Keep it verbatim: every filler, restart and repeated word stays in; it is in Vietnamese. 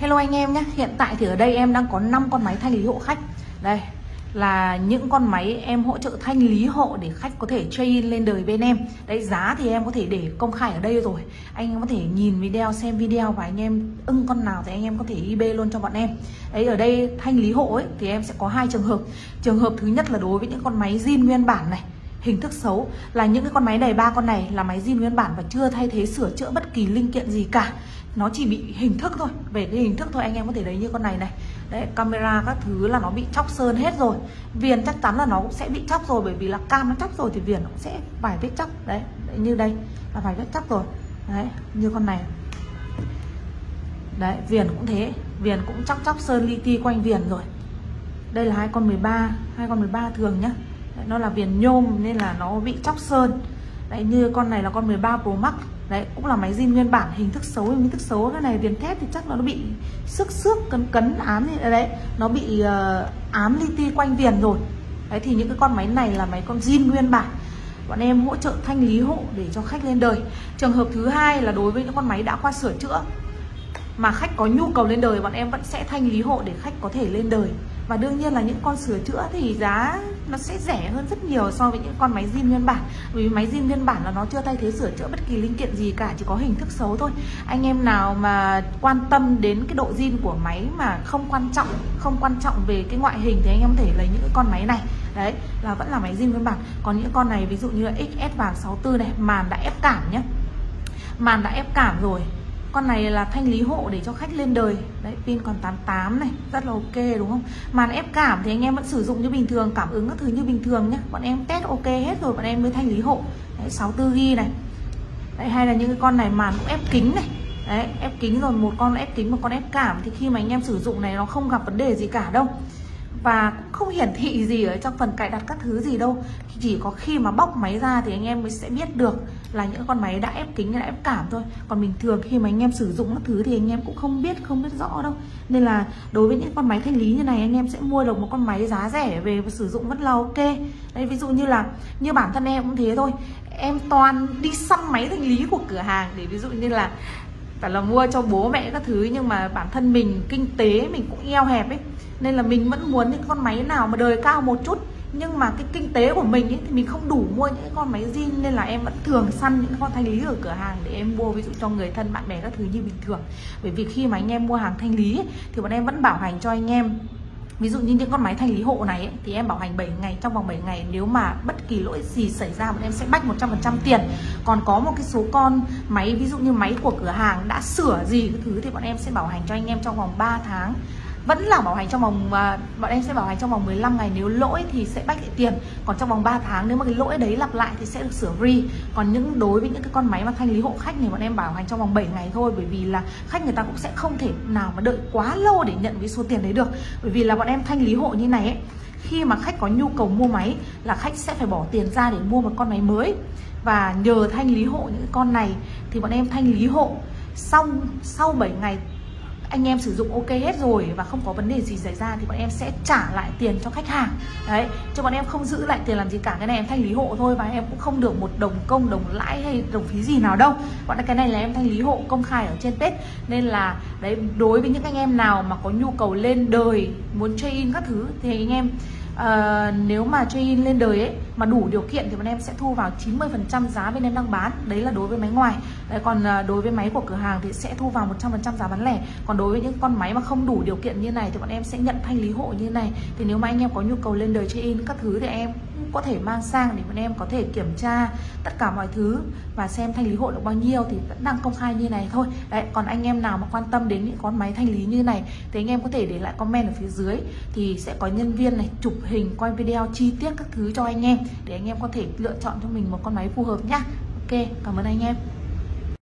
Hello anh em nhé. Hiện tại thì ở đây em đang có năm con máy thanh lý hộ khách. Đây là những con máy em hỗ trợ thanh lý hộ để khách có thể trade in lên đời bên em. Đấy, giá thì em có thể để công khai ở đây rồi. Anh em có thể nhìn video, xem video và anh em ưng con nào thì anh em có thể eBay luôn cho bọn em. Đấy, ở đây thanh lý hộ ấy thì em sẽ có hai trường hợp. Trường hợp thứ nhất là đối với những con máy zin nguyên bản này, hình thức xấu, là những cái con máy này, ba con này là máy zin nguyên bản và chưa thay thế sửa chữa bất kỳ linh kiện gì cả. Nó chỉ bị hình thức thôi, về cái hình thức thôi. Anh em có thể thấy như con này này, đấy, camera các thứ là nó bị chóc sơn hết rồi. Viền chắc chắn là nó cũng sẽ bị chóc rồi, bởi vì là cam nó chóc rồi thì viền nó cũng sẽ vài vết chóc. Đấy, đấy như đây là vài vết chóc rồi. Đấy, như con này. Đấy, viền cũng thế, viền cũng chóc chóc sơn li ti quanh viền rồi. Đây là hai con mười ba, hai con mười ba thường nhá. Đấy, nó là viền nhôm nên là nó bị chóc sơn. Đấy, như con này là con mười ba Pro Max. Đấy, cũng là máy zin nguyên bản, hình thức xấu, hình thức xấu. Cái này viền thép thì chắc là nó bị xước xước, cấn cấn, ám như đấy. Nó bị uh, ám li ti quanh viền rồi. Đấy, thì những cái con máy này là máy con zin nguyên bản. Bọn em hỗ trợ thanh lý hộ để cho khách lên đời. Trường hợp thứ hai là đối với những con máy đã qua sửa chữa mà khách có nhu cầu lên đời, bọn em vẫn sẽ thanh lý hộ để khách có thể lên đời. Và đương nhiên là những con sửa chữa thì giá nó sẽ rẻ hơn rất nhiều so với những con máy zin nguyên bản. Vì máy zin nguyên bản là nó chưa thay thế sửa chữa bất kỳ linh kiện gì cả, chỉ có hình thức xấu thôi. Anh em nào mà quan tâm đến cái độ zin của máy mà không quan trọng, không quan trọng về cái ngoại hình thì anh em có thể lấy những cái con máy này. Đấy, là vẫn là máy zin nguyên bản. Còn những con này ví dụ như là ích ét vàng sáu tư này, màn đã ép cảm nhé. Màn đã ép cảm rồi. Con này là thanh lý hộ để cho khách lên đời. Đấy, pin còn tám mươi tám này, rất là ok đúng không? Màn ép cảm thì anh em vẫn sử dụng như bình thường, cảm ứng các thứ như bình thường nhé. Bọn em test ok hết rồi, bọn em mới thanh lý hộ. Đấy, sáu tư gi bi này. Đấy, hay là những cái con này màn cũng ép kính này. Đấy, ép kính rồi, một con ép kính, một con ép cảm. Thì khi mà anh em sử dụng này nó không gặp vấn đề gì cả đâu. Và cũng không hiển thị gì ở trong phần cài đặt các thứ gì đâu. Chỉ có khi mà bóc máy ra thì anh em mới sẽ biết được là những con máy đã ép kính hay đã ép cảm thôi. Còn bình thường khi mà anh em sử dụng các thứ thì anh em cũng không biết, không biết rõ đâu. Nên là đối với những con máy thanh lý như này, anh em sẽ mua được một con máy giá rẻ về và sử dụng rất là ok. Đấy, ví dụ như là như bản thân em cũng thế thôi. Em toàn đi săn máy thanh lý của cửa hàng để ví dụ như là phải là mua cho bố mẹ các thứ, nhưng mà bản thân mình kinh tế mình cũng eo hẹp ấy, nên là mình vẫn muốn những con máy nào mà đời cao một chút, nhưng mà cái kinh tế của mình ấy, thì mình không đủ mua những con máy zin, nên là em vẫn thường săn những con thanh lý ở cửa hàng để em mua ví dụ cho người thân bạn bè các thứ như bình thường. Bởi vì khi mà anh em mua hàng thanh lý ấy, thì bọn em vẫn bảo hành cho anh em. Ví dụ như những con máy thanh lý hộ này ấy, thì em bảo hành bảy ngày, trong vòng bảy ngày nếu mà bất kỳ lỗi gì xảy ra bọn em sẽ bách một trăm phần trăm tiền. Còn có một cái số con máy ví dụ như máy của cửa hàng đã sửa gì cái thứ thì bọn em sẽ bảo hành cho anh em trong vòng ba tháng. Vẫn là bảo hành trong vòng, bọn em sẽ bảo hành trong vòng mười lăm ngày, nếu lỗi thì sẽ bách lại tiền. Còn trong vòng ba tháng nếu mà cái lỗi đấy lặp lại thì sẽ được sửa free. Còn những đối với những cái con máy mà thanh lý hộ khách này bọn em bảo hành trong vòng bảy ngày thôi, bởi vì là khách người ta cũng sẽ không thể nào mà đợi quá lâu để nhận cái số tiền đấy được. Bởi vì là bọn em thanh lý hộ như này ấy, khi mà khách có nhu cầu mua máy là khách sẽ phải bỏ tiền ra để mua một con máy mới. Và nhờ thanh lý hộ những con này thì bọn em thanh lý hộ xong sau bảy ngày anh em sử dụng ok hết rồi và không có vấn đề gì xảy ra thì bọn em sẽ trả lại tiền cho khách hàng. Đấy, cho bọn em không giữ lại tiền làm gì cả. Cái này em thanh lý hộ thôi và em cũng không được một đồng công, đồng lãi hay đồng phí gì nào đâu. Bọn cái này là em thanh lý hộ công khai ở trên page. Nên là đấy, đối với những anh em nào mà có nhu cầu lên đời, muốn trade in các thứ thì anh em Uh, nếu mà trade in lên đời ấy mà đủ điều kiện thì bọn em sẽ thu vào chín mươi phần trăm giá bên em đang bán. Đấy là đối với máy ngoài. Đấy, còn uh, đối với máy của cửa hàng thì sẽ thu vào một trăm phần trăm giá bán lẻ. Còn đối với những con máy mà không đủ điều kiện như này thì bọn em sẽ nhận thanh lý hộ như này. Thì nếu mà anh em có nhu cầu lên đời trade in các thứ thì em có thể mang sang để bọn em có thể kiểm tra tất cả mọi thứ và xem thanh lý hộ được bao nhiêu thì vẫn đang công khai như này thôi. Đấy, còn anh em nào mà quan tâm đến những con máy thanh lý như này thì anh em có thể để lại comment ở phía dưới, thì sẽ có nhân viên này chụp hình, quay video chi tiết các thứ cho anh em để anh em có thể lựa chọn cho mình một con máy phù hợp nhá. Ok, cảm ơn anh em.